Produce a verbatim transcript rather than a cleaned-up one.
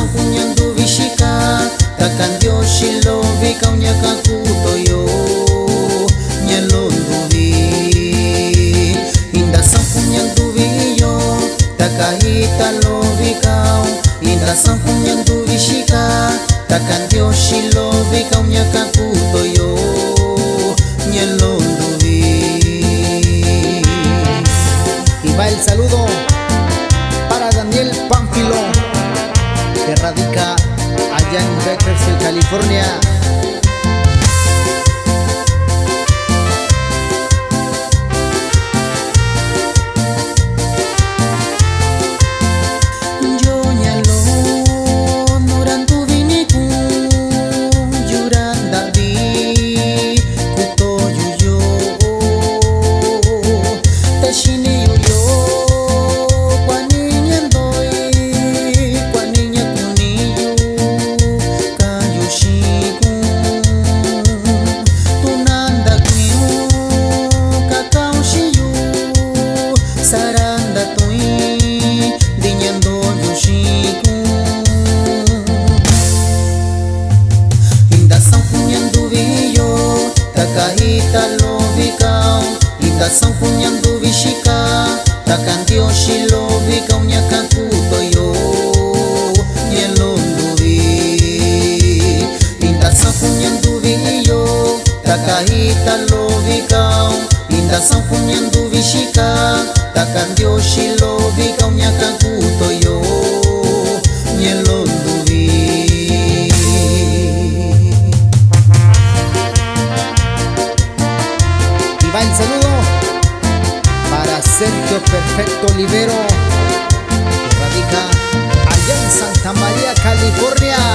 sampuñandu vishika takandio shilo vika unyaka kutoyo nyalonduvi inda sampuñandu viyo takahita lo vika inda sampuñandu vishika takandio shilo vika unyaka kutoyo nyalonduvi. Y va el saludo para Daniel Pánfilo, que radica allá en Bakersfield, California. Takahita lo vikao inda sampuñandu vishika takandio shilo vika unyaka kutoyo nyalonduvi inda sampuñandu viyo takahita lo vikao inda sampuñandu vishika takandio shilo vika unyaka kutoyo nyalonduvi. El saludo para Sergio Perfecto Olivero, que radica allá en Santa María, California.